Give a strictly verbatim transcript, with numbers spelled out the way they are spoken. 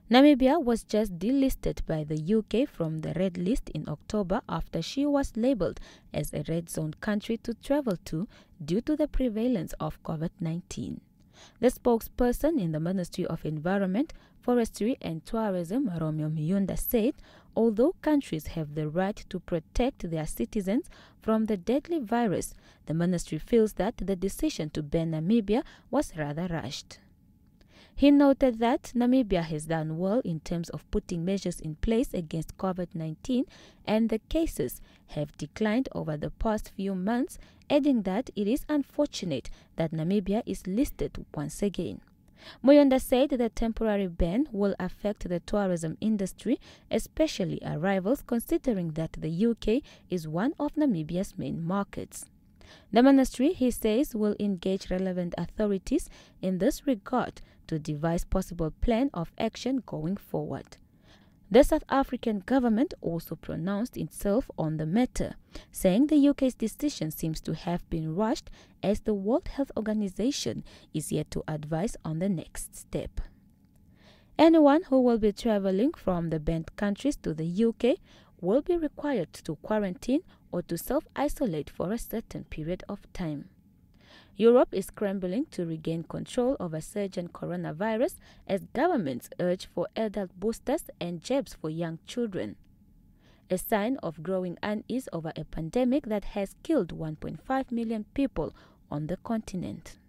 Namibia was just delisted by the U K from the red list in October after she was labeled as a red zone country to travel to due to the prevalence of COVID nineteen. The spokesperson in the Ministry of Environment, Forestry and Tourism, Romeo Muyunda, said although countries have the right to protect their citizens from the deadly virus, the ministry feels that the decision to ban Namibia was rather rushed. He noted that Namibia has done well in terms of putting measures in place against COVID nineteen and the cases have declined over the past few months, adding that it is unfortunate that Namibia is listed once again. Muyunda said the temporary ban will affect the tourism industry, especially arrivals, considering that the U K is one of Namibia's main markets. The ministry, he says, will engage relevant authorities in this regard to devise possible plan of action going forward. The South African government also pronounced itself on the matter, saying the U K's decision seems to have been rushed as the World Health Organization is yet to advise on the next step. Anyone who will be traveling from the banned countries to the U K will be required to quarantine or to self-isolate for a certain period of time. Europe is scrambling to regain control of a surging coronavirus as governments urge for adult boosters and jabs for young children, a sign of growing unease over a pandemic that has killed one point five million people on the continent.